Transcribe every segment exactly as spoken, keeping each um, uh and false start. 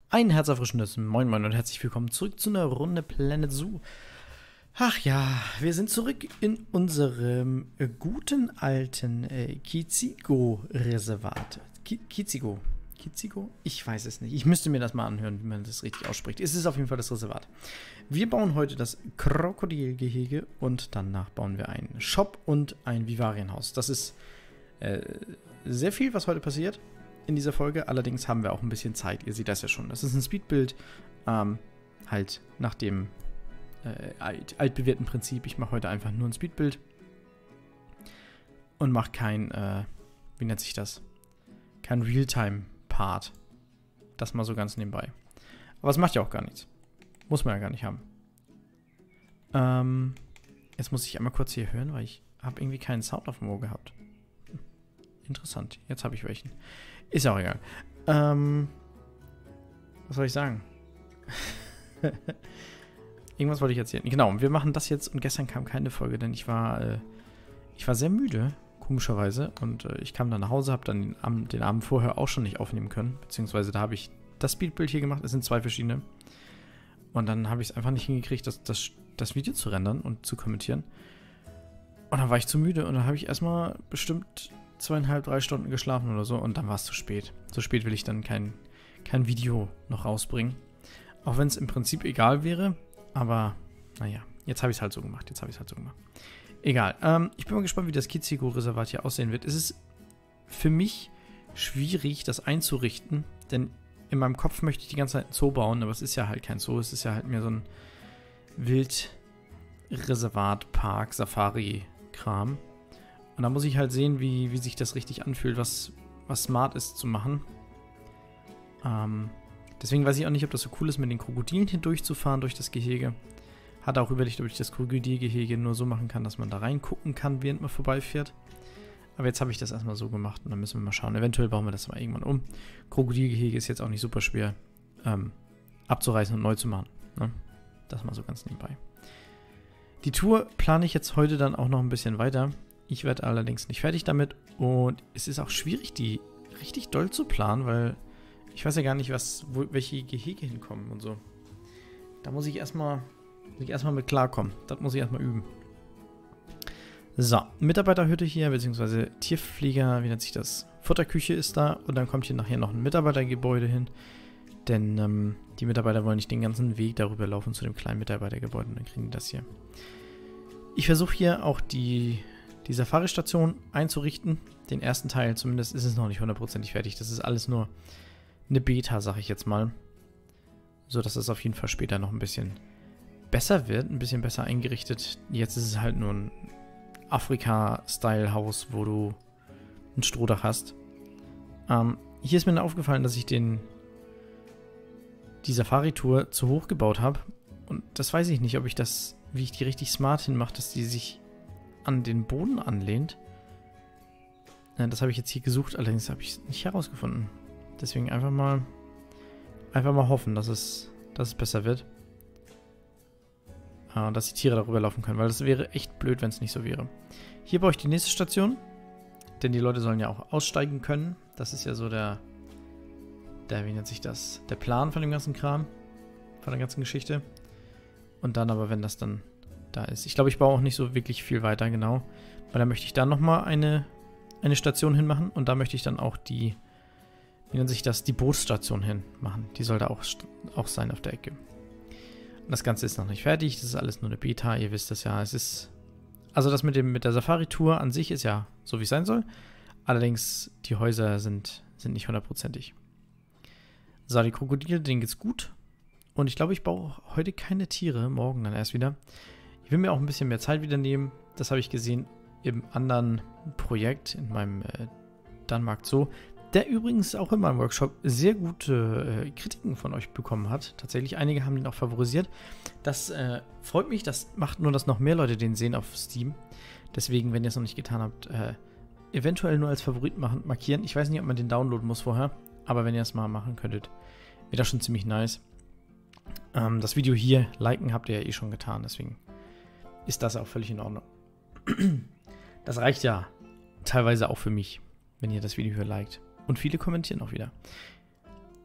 Ein herzerfrischendes Moin Moin und herzlich willkommen zurück zu einer Runde Planet Zoo. Ach ja, wir sind zurück in unserem äh, guten alten äh, Kizigo-Reservat. Ki Kizigo? Kizigo? Ich weiß es nicht. Ich müsste mir das mal anhören, wie man das richtig ausspricht. Es ist auf jeden Fall das Reservat. Wir bauen heute das Krokodilgehege und danach bauen wir einen Shop und ein Vivarienhaus. Das ist äh, sehr viel, was heute passiert in dieser Folge. Allerdings haben wir auch ein bisschen Zeit. Ihr seht das ja schon. Das ist ein Speedbild, ähm, halt nach dem äh, alt, altbewährten Prinzip. Ich mache heute einfach nur ein Speedbild und mache kein, äh, wie nennt sich das? Kein Realtime-Part. Das mal so ganz nebenbei. Aber es macht ja auch gar nichts. Muss man ja gar nicht haben. Ähm, jetzt muss ich einmal kurz hier hören, weil ich habe irgendwie keinen Sound auf dem Ohr gehabt. Hm. Interessant. Jetzt habe ich welchen. Ist auch egal. Ähm, was soll ich sagen? Irgendwas wollte ich erzählen. Genau, wir machen das jetzt und gestern kam keine Folge, denn ich war, äh, ich war sehr müde, komischerweise. Und äh, ich kam dann nach Hause, habe dann den, Ab den Abend vorher auch schon nicht aufnehmen können. Beziehungsweise da habe ich das Speedbild hier gemacht. Es sind zwei verschiedene. Und dann habe ich es einfach nicht hingekriegt, das, das, das Video zu rendern und zu kommentieren. Und dann war ich zu müde und dann habe ich erstmal bestimmt zweieinhalb, drei Stunden geschlafen oder so und dann war es zu spät. So spät will ich dann kein, kein Video noch rausbringen. Auch wenn es im Prinzip egal wäre, aber naja, jetzt habe ich es halt so gemacht. Jetzt habe ich es halt so gemacht. Egal. Ähm, ich bin mal gespannt, wie das Kizigo-Reservat hier aussehen wird. Es ist für mich schwierig, das einzurichten, denn in meinem Kopf möchte ich die ganze Zeit einen Zoo bauen, aber es ist ja halt kein Zoo. Es ist ja halt mehr so ein Wildreservat, Park, Safari-Kram. Und da muss ich halt sehen, wie, wie sich das richtig anfühlt, was, was smart ist zu machen. Ähm, deswegen weiß ich auch nicht, ob das so cool ist, mit den Krokodilen hier durchzufahren durch das Gehege. Hatte auch überlegt, ob ich das Krokodilgehege nur so machen kann, dass man da reingucken kann, während man vorbeifährt. Aber jetzt habe ich das erstmal so gemacht und dann müssen wir mal schauen. Eventuell bauen wir das mal irgendwann um. Krokodilgehege ist jetzt auch nicht super schwer ähm, abzureißen und neu zu machen. Ne? Das mal so ganz nebenbei. Die Tour plane ich jetzt heute dann auch noch ein bisschen weiter. Ich werde allerdings nicht fertig damit und es ist auch schwierig, die richtig doll zu planen, weil ich weiß ja gar nicht, was, wo, welche Gehege hinkommen und so. Da muss ich erstmal erstmal mit klarkommen. Das muss ich erstmal üben. So, Mitarbeiterhütte hier, beziehungsweise Tierpfleger, wie nennt sich das? Futterküche ist da und dann kommt hier nachher noch ein Mitarbeitergebäude hin, denn ähm, die Mitarbeiter wollen nicht den ganzen Weg darüber laufen zu dem kleinen Mitarbeitergebäude und dann kriegen die das hier. Ich versuche hier auch die die Safari-Station einzurichten. Den ersten Teil zumindest ist es noch nicht hundertprozentig fertig. Das ist alles nur eine Beta, sag ich jetzt mal. So dass es auf jeden Fall später noch ein bisschen besser wird, ein bisschen besser eingerichtet. Jetzt ist es halt nur ein Afrika-Style-Haus, wo du ein Strohdach hast. Ähm, hier ist mir aufgefallen, dass ich den die Safari-Tour zu hoch gebaut habe. Und das weiß ich nicht, ob ich das, wie ich die richtig smart hinmache, dass die sich an den Boden anlehnt. Ja, das habe ich jetzt hier gesucht, allerdings habe ich es nicht herausgefunden. Deswegen einfach mal einfach mal hoffen, dass es, dass es besser wird. Ah, dass die Tiere darüber laufen können, weil das wäre echt blöd, wenn es nicht so wäre. Hier baue ich die nächste Station, denn die Leute sollen ja auch aussteigen können. Das ist ja so der, der, wie nennt sich das? Der Plan von dem ganzen Kram, von der ganzen Geschichte. Und dann aber, wenn das dann da ist. Ich glaube, ich baue auch nicht so wirklich viel weiter, genau. Weil da möchte ich dann nochmal eine, eine Station hinmachen und da möchte ich dann auch die, wie nennt sich das, die Bootsstation hinmachen. Die soll da auch, auch sein auf der Ecke. Und das Ganze ist noch nicht fertig, das ist alles nur eine Beta, ihr wisst das ja. Es ist, also das mit, dem, mit der Safari-Tour an sich ist ja so, wie es sein soll. Allerdings, die Häuser sind, sind nicht hundertprozentig. So, die Krokodile, denen geht's gut. Und ich glaube, ich baue heute keine Tiere, morgen dann erst wieder. Ich will mir auch ein bisschen mehr Zeit wieder nehmen. Das habe ich gesehen im anderen Projekt, in meinem äh, Danmark Zoo, der übrigens auch in meinem Workshop sehr gute äh, Kritiken von euch bekommen hat. Tatsächlich, einige haben ihn auch favorisiert. Das äh, freut mich, das macht nur, dass noch mehr Leute den sehen auf Steam. Deswegen, wenn ihr es noch nicht getan habt, äh, eventuell nur als Favorit machen, markieren. Ich weiß nicht, ob man den downloaden muss vorher, aber wenn ihr es mal machen könntet, wäre das schon ziemlich nice. Ähm, das Video hier liken habt ihr ja eh schon getan, deswegen ist das auch völlig in Ordnung. Das reicht ja teilweise auch für mich, wenn ihr das Video hier liked. Und viele kommentieren auch wieder.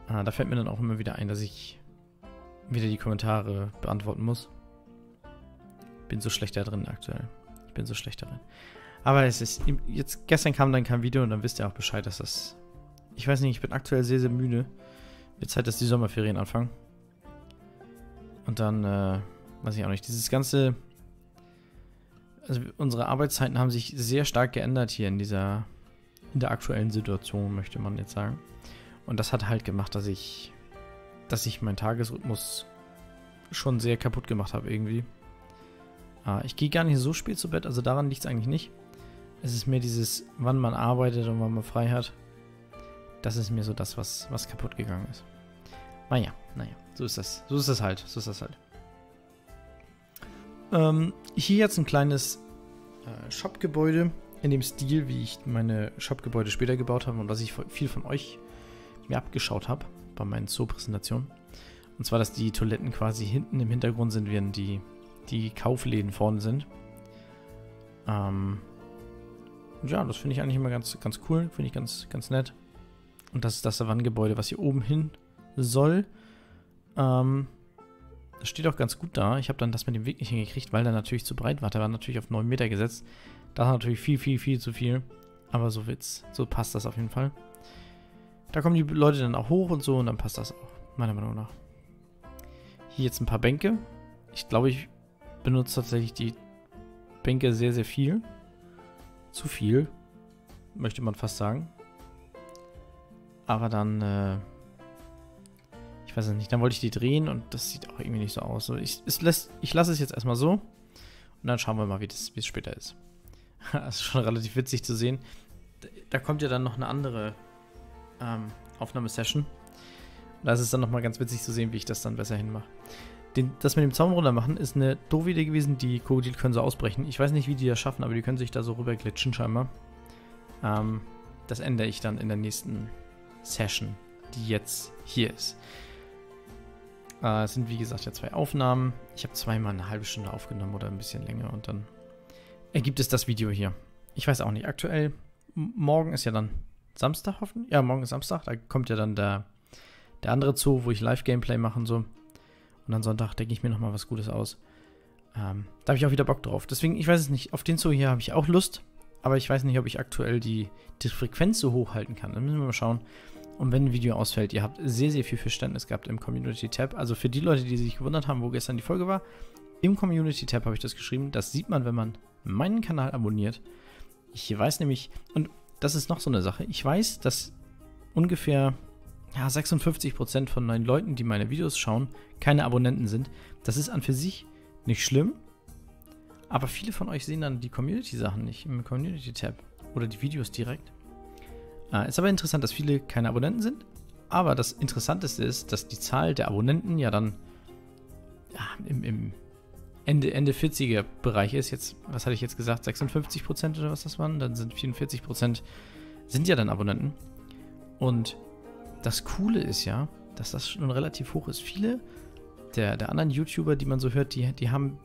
Äh, da fällt mir dann auch immer wieder ein, dass ich wieder die Kommentare beantworten muss. Bin so schlecht da drin aktuell. Ich bin so schlecht darin. Aber es ist, jetzt, gestern kam dann kein Video und dann wisst ihr auch Bescheid, dass das, ich weiß nicht, ich bin aktuell sehr, sehr müde. Wird Zeit, dass die Sommerferien anfangen. Und dann, äh, weiß ich auch nicht, dieses ganze, also unsere Arbeitszeiten haben sich sehr stark geändert hier in dieser, in der aktuellen Situation, möchte man jetzt sagen. Und das hat halt gemacht, dass ich, dass ich meinen Tagesrhythmus schon sehr kaputt gemacht habe irgendwie. Äh, ich gehe gar nicht so spät zu Bett, also daran liegt es eigentlich nicht. Es ist mehr dieses, wann man arbeitet und wann man frei hat. Das ist mir so das, was, was kaputt gegangen ist. Naja, naja, so ist das. So ist das halt. So ist das halt. Ähm, hier jetzt ein kleines äh, Shop-Gebäude in dem Stil, wie ich meine Shop-Gebäude später gebaut habe und was ich viel von euch mir abgeschaut habe bei meinen Zoo-Präsentationen. Und zwar, dass die Toiletten quasi hinten im Hintergrund sind, während die, die Kaufläden vorne sind. Ähm... Ja, das finde ich eigentlich immer ganz, ganz cool. Finde ich ganz, ganz nett. Und das ist das Savannengebäude, was hier oben hin soll. Ähm, das steht auch ganz gut da. Ich habe dann das mit dem Weg nicht hingekriegt, weil der natürlich zu breit war. Der war natürlich auf neun Meter gesetzt. Das ist natürlich viel, viel, viel zu viel. Aber so wird's. So passt das auf jeden Fall. Da kommen die Leute dann auch hoch und so und dann passt das auch. Meiner Meinung nach. Hier jetzt ein paar Bänke. Ich glaube, ich benutze tatsächlich die Bänke sehr, sehr viel. Zu viel, möchte man fast sagen. Aber dann, äh, ich weiß es nicht, dann wollte ich die drehen und das sieht auch irgendwie nicht so aus. So, ich, es lässt, ich lasse es jetzt erstmal so und dann schauen wir mal, wie das, wie es später ist. Das ist schon relativ witzig zu sehen. Da kommt ja dann noch eine andere ähm, Aufnahmesession. Da ist es dann nochmal ganz witzig zu sehen, wie ich das dann besser hinmache. Den, das mit dem Zaun runter machen ist eine doofe Idee gewesen. Die Krokodile können so ausbrechen. Ich weiß nicht, wie die das schaffen, aber die können sich da so rüber glitschen scheinbar. Ähm, das ändere ich dann in der nächsten Session, die jetzt hier ist. Äh, es sind wie gesagt ja zwei Aufnahmen. Ich habe zweimal eine halbe Stunde aufgenommen oder ein bisschen länger und dann ergibt es das Video hier. Ich weiß auch nicht. Aktuell, morgen ist ja dann Samstag hoffentlich. Ja, morgen ist Samstag. Da kommt ja dann der, der andere Zoo, wo ich Live-Gameplay mache und so. Und am Sonntag denke ich mir nochmal was Gutes aus. Ähm, da habe ich auch wieder Bock drauf. Deswegen, ich weiß es nicht, auf den Zoo hier habe ich auch Lust. Aber ich weiß nicht, ob ich aktuell die, die Frequenz so hochhalten kann. Da müssen wir mal schauen. Und wenn ein Video ausfällt, ihr habt sehr, sehr viel Verständnis gehabt im Community-Tab. Also für die Leute, die sich gewundert haben, wo gestern die Folge war, im Community-Tab habe ich das geschrieben. Das sieht man, wenn man meinen Kanal abonniert. Ich weiß nämlich, und das ist noch so eine Sache, ich weiß, dass ungefähr ja, sechsundfünfzig Prozent von meinen Leuten, die meine Videos schauen, keine Abonnenten sind. Das ist an für sich nicht schlimm, aber viele von euch sehen dann die Community-Sachen nicht im Community-Tab oder die Videos direkt. Äh, ist aber interessant, dass viele keine Abonnenten sind, aber das Interessanteste ist, dass die Zahl der Abonnenten ja dann ja, im, im Ende, Ende vierziger-Bereich ist. Jetzt, was hatte ich jetzt gesagt, sechsundfünfzig Prozent oder was das waren? Dann sind vierundvierzig Prozent sind ja dann Abonnenten. Und das Coole ist ja, dass das schon relativ hoch ist. Viele der, der anderen YouTuber, die man so hört, die, die haben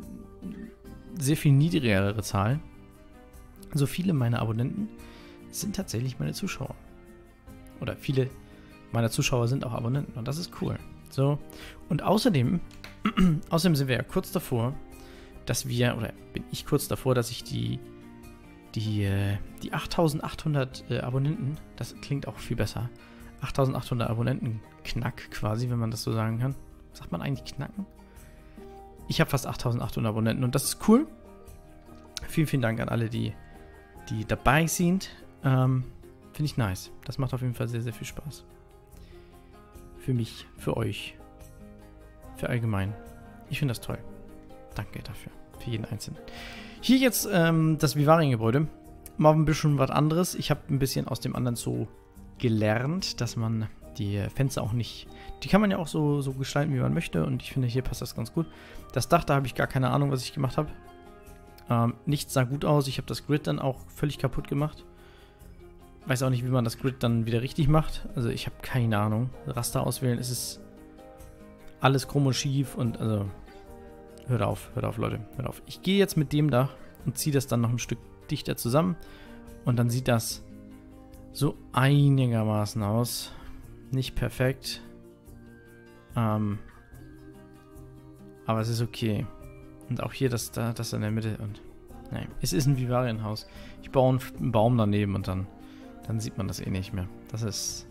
sehr viel niedrigere Zahlen. So viele meiner Abonnenten sind tatsächlich meine Zuschauer. Oder viele meiner Zuschauer sind auch Abonnenten und das ist cool. So, und außerdem, außerdem sind wir ja kurz davor, dass wir, oder bin ich kurz davor, dass ich die, die, die achttausendachthundert äh, Abonnenten, das klingt auch viel besser, achttausendachthundert Abonnenten knack quasi, wenn man das so sagen kann. Sagt man eigentlich knacken? Ich habe fast achttausendachthundert Abonnenten und das ist cool. Vielen, vielen Dank an alle, die, die dabei sind. Ähm, Finde ich nice. Das macht auf jeden Fall sehr, sehr viel Spaß. Für mich, für euch, für allgemein. Ich finde das toll. Danke dafür, für jeden Einzelnen. Hier jetzt ähm, das Vivariengebäude. Mal ein bisschen was anderes. Ich habe ein bisschen aus dem anderen Zoo gelernt, dass man die Fenster auch nicht, die kann man ja auch so, so gestalten, wie man möchte. Und ich finde, hier passt das ganz gut. Das Dach, da habe ich gar keine Ahnung, was ich gemacht habe. Ähm, nichts sah gut aus. Ich habe das Grid dann auch völlig kaputt gemacht. Weiß auch nicht, wie man das Grid dann wieder richtig macht. Also ich habe keine Ahnung. Raster auswählen, ist es alles krumm und schief und also hört auf, hört auf, Leute, hört auf. Ich gehe jetzt mit dem Dach und ziehe das dann noch ein Stück dichter zusammen und dann sieht das so einigermaßen aus. Nicht perfekt. Ähm, aber es ist okay. Und auch hier das da, das in der Mitte. Und nein, es ist ein Vivarienhaus. Ich baue einen Baum daneben und dann, dann sieht man das eh nicht mehr. Das ist,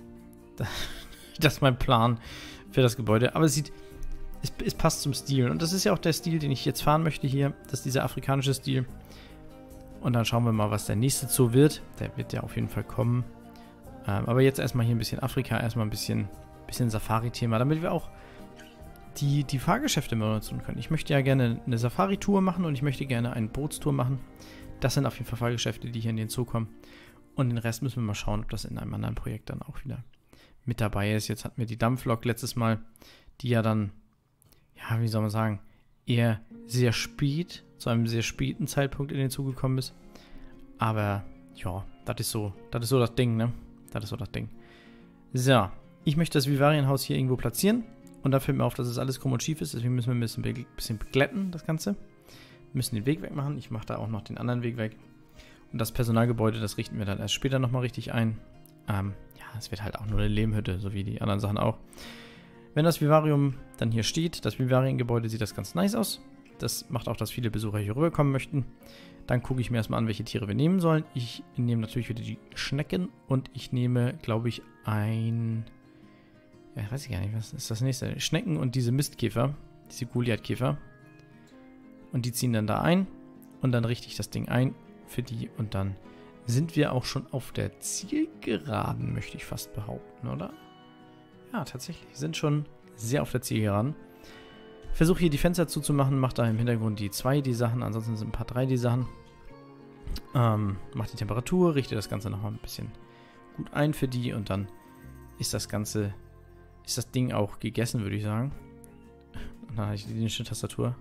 das ist mein Plan für das Gebäude. Aber es sieht, es, es passt zum Stil. Und das ist ja auch der Stil, den ich jetzt fahren möchte hier. Das ist dieser afrikanische Stil. Und dann schauen wir mal, was der nächste Zoo wird. Der wird ja auf jeden Fall kommen. Ähm, aber jetzt erstmal hier ein bisschen Afrika, erstmal ein bisschen, bisschen Safari-Thema, damit wir auch die, die Fahrgeschäfte mehr nutzen können. Ich möchte ja gerne eine Safari-Tour machen und ich möchte gerne eine Bootstour machen. Das sind auf jeden Fall Fahrgeschäfte, die hier in den Zoo kommen. Und den Rest müssen wir mal schauen, ob das in einem anderen Projekt dann auch wieder mit dabei ist. Jetzt hatten wir die Dampflok letztes Mal, die ja dann, ja, wie soll man sagen, eher sehr spät, zu einem sehr späten Zeitpunkt in den Zoo gekommen ist. Aber, ja, das ist so, das ist so das Ding, ne? Das ist so das Ding. So, ich möchte das Vivarienhaus hier irgendwo platzieren. Und da fällt mir auf, dass es alles krumm und schief ist. Deswegen müssen wir ein bisschen, be bisschen beglätten, das Ganze. Wir müssen den Weg wegmachen. Ich mache da auch noch den anderen Weg weg. Und das Personalgebäude, das richten wir dann erst später nochmal richtig ein. Ähm, ja, es wird halt auch nur eine Lehmhütte, so wie die anderen Sachen auch. Wenn das Vivarium dann hier steht, das Vivariengebäude, sieht das ganz nice aus. Das macht auch, dass viele Besucher hier rüberkommen möchten. Dann gucke ich mir erstmal an, welche Tiere wir nehmen sollen. Ich nehme natürlich wieder die Schnecken und ich nehme, glaube ich, ein... Ja, weiß ich gar nicht, was ist das nächste? Schnecken und diese Mistkäfer, diese Goliathkäfer. Und die ziehen dann da ein und dann richte ich das Ding ein für die und dann sind wir auch schon auf der Zielgeraden, möchte ich fast behaupten, oder? Ja, tatsächlich, sind schon sehr auf der Zielgeraden. Versuche hier die Fenster zuzumachen, mache da im Hintergrund die zwei D-Sachen, ansonsten sind ein paar drei D-Sachen. Ähm, mache die Temperatur, richte das Ganze nochmal ein bisschen gut ein für die und dann ist das Ganze, ist das Ding auch gegessen, würde ich sagen. Und dann habe ich die dänische Tastatur.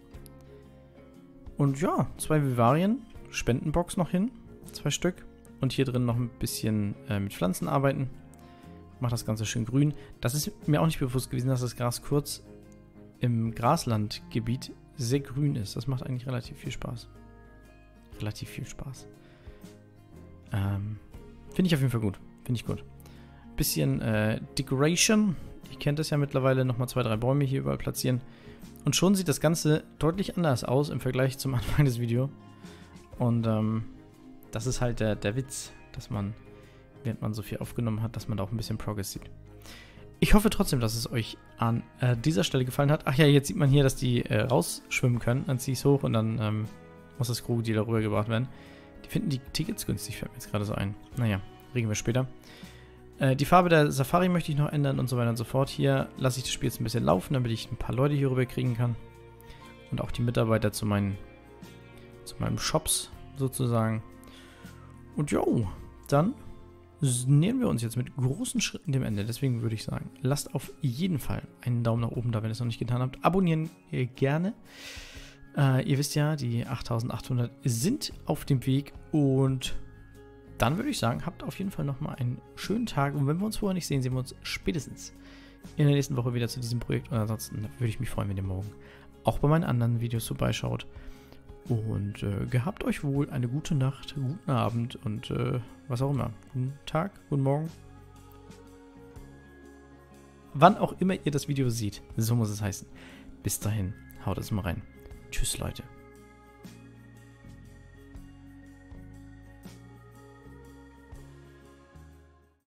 Und ja, zwei Vivarien, Spendenbox noch hin, zwei Stück. Und hier drin noch ein bisschen äh, mit Pflanzen arbeiten. Mache das Ganze schön grün. Das ist mir auch nicht bewusst gewesen, dass das Gras kurz im Graslandgebiet sehr grün ist. Das macht eigentlich relativ viel Spaß. Relativ viel Spaß. Ähm, Finde ich auf jeden Fall gut. Finde ich gut. Bisschen äh, Decoration. Ihr kennt das ja mittlerweile. Nochmal zwei, drei Bäume hier überall platzieren. Und schon sieht das Ganze deutlich anders aus im Vergleich zum Anfang des Videos. Und ähm, das ist halt der, der Witz, dass man, während man so viel aufgenommen hat, dass man da auch ein bisschen Progress sieht. Ich hoffe trotzdem, dass es euch an äh, dieser Stelle gefallen hat. Ach ja, jetzt sieht man hier, dass die äh, rausschwimmen können. Dann ziehe ich es hoch und dann ähm, muss das Krokodil darüber gebracht werden. Die finden die Tickets günstig, fällt mir jetzt gerade so ein. Naja, regeln wir später. Äh, die Farbe der Safari möchte ich noch ändern und so weiter und so fort. Hier lasse ich das Spiel jetzt ein bisschen laufen, damit ich ein paar Leute hier rüber kriegen kann. Und auch die Mitarbeiter zu meinen, zu meinen Shops sozusagen. Und jo, dann nähern wir uns jetzt mit großen Schritten dem Ende. Deswegen würde ich sagen, lasst auf jeden Fall einen Daumen nach oben da, wenn ihr es noch nicht getan habt. Abonnieren ihr gerne. Äh, ihr wisst ja, die achttausendachthundert sind auf dem Weg. Und dann würde ich sagen, habt auf jeden Fall nochmal einen schönen Tag. Und wenn wir uns vorher nicht sehen, sehen wir uns spätestens in der nächsten Woche wieder zu diesem Projekt. Und ansonsten würde ich mich freuen, wenn ihr morgen auch bei meinen anderen Videos vorbeischaut. Und äh, gehabt euch wohl eine gute Nacht, guten Abend und äh, was auch immer. Guten Tag, guten Morgen. Wann auch immer ihr das Video seht, so muss es heißen. Bis dahin, haut es mal rein. Tschüss, Leute.